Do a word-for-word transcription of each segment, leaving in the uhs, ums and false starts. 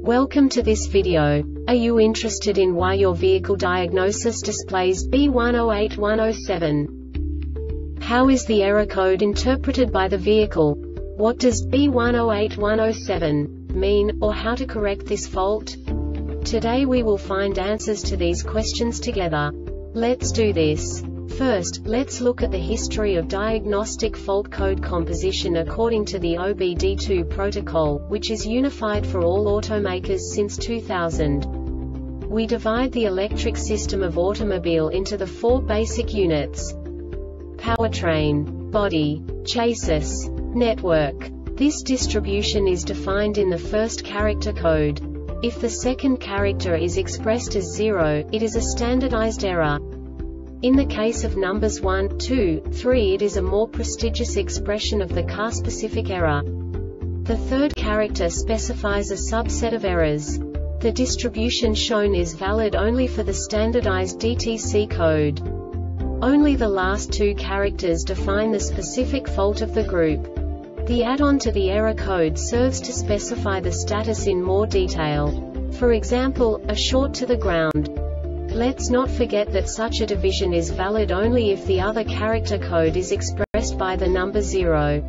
Welcome to this video. Are you interested in why your vehicle diagnosis displays B one zero eight one zero seven? How is the error code interpreted by the vehicle? What does B one zero eight one zero seven mean, or how to correct this fault? Today we will find answers to these questions together. Let's do this. First, let's look at the history of diagnostic fault code composition according to the O B D two protocol, which is unified for all automakers since two thousand. We divide the electric system of automobile into the four basic units: powertrain, body, chassis, network. This distribution is defined in the first character code. If the second character is expressed as zero, it is a standardized error. In the case of numbers one, two, three, it is a more prestigious expression of the car-specific error. The third character specifies a subset of errors. The distribution shown is valid only for the standardized D T C code. Only the last two characters define the specific fault of the group. The add-on to the error code serves to specify the status in more detail. For example, a short to the ground. Let's not forget that such a division is valid only if the other character code is expressed by the number zero.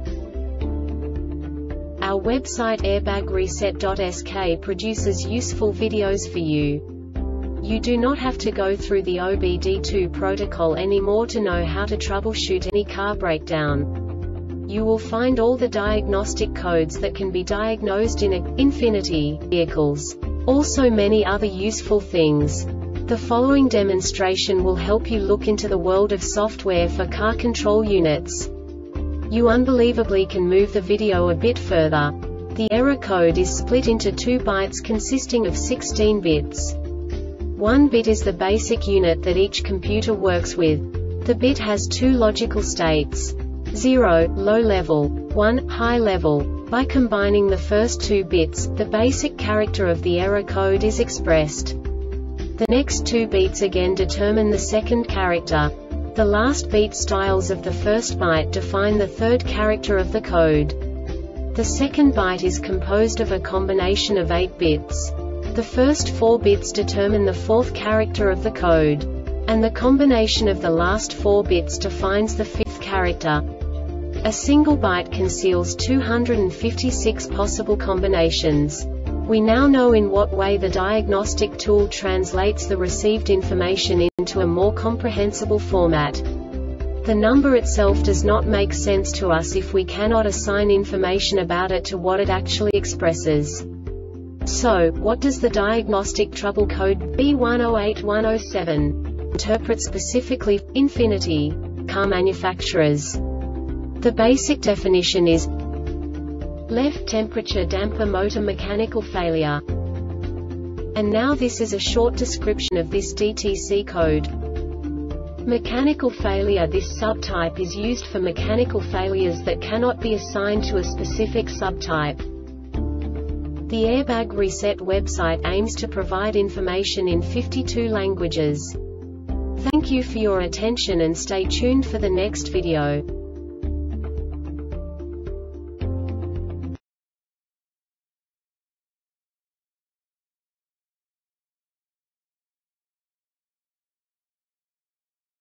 Our website airbag reset dot S K produces useful videos for you. You do not have to go through the O B D two protocol anymore to know how to troubleshoot any car breakdown. You will find all the diagnostic codes that can be diagnosed in Infiniti vehicles. Also many other useful things. The following demonstration will help you look into the world of software for car control units. You unbelievably can move the video a bit further. The error code is split into two bytes consisting of sixteen bits. One bit is the basic unit that each computer works with. The bit has two logical states: zero, low level, one, high level. By combining the first two bits, the basic character of the error code is expressed. The next two beats again determine the second character. The last beat styles of the first byte define the third character of the code. The second byte is composed of a combination of eight bits. The first four bits determine the fourth character of the code. And the combination of the last four bits defines the fifth character. A single byte conceals two hundred fifty-six possible combinations. We now know in what way the diagnostic tool translates the received information into a more comprehensible format. The number itself does not make sense to us if we cannot assign information about it to what it actually expresses. So, what does the diagnostic trouble code B one zero eight one zero seven interpret specifically for Infiniti car manufacturers? The basic definition is left temperature damper motor mechanical failure. And now this is a short description of this D T C code. Mechanical failure. This subtype is used for mechanical failures that cannot be assigned to a specific subtype. The Airbag Reset website aims to provide information in fifty-two languages. Thank you for your attention and stay tuned for the next video.